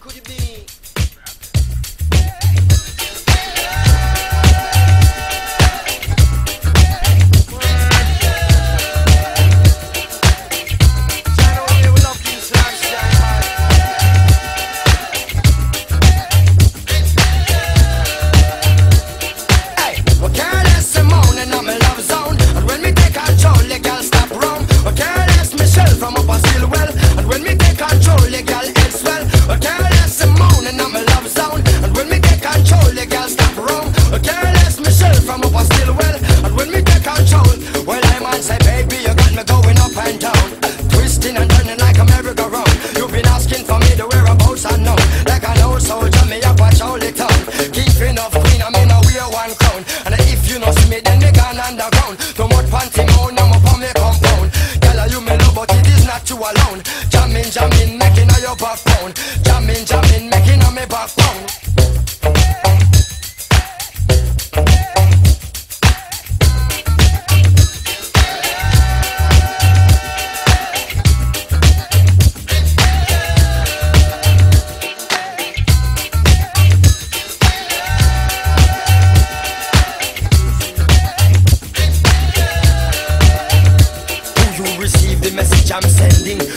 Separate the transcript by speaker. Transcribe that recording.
Speaker 1: could it be? Alone, jamming, making all your backbone. Jamming, making all my backbone. Do you receive the message I'm sending?